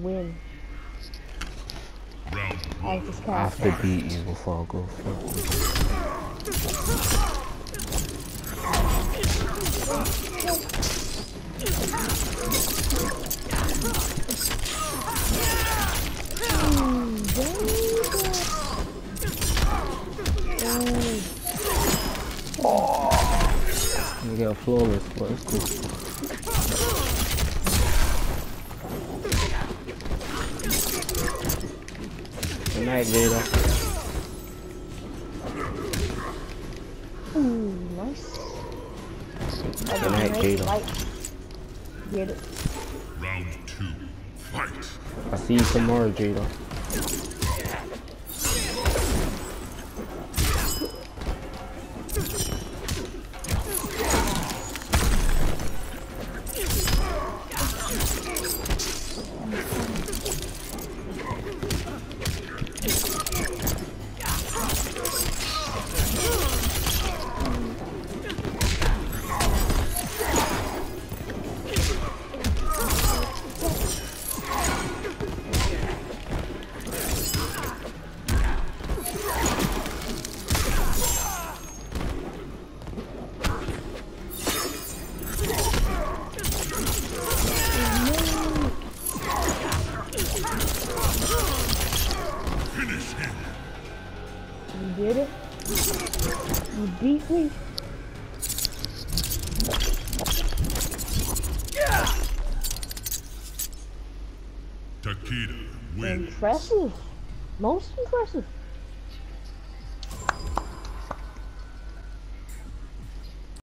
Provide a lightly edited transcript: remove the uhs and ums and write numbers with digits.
win. I just I have can't. to beat you before I go first. You got flawless, but it's cool. Good night, Jada. Ooh, nice. Good night, Jada. Get it. Round 2, fight. I see you tomorrow, Jada. You did it. You beat me. Takeda wins. Impressive. Most impressive.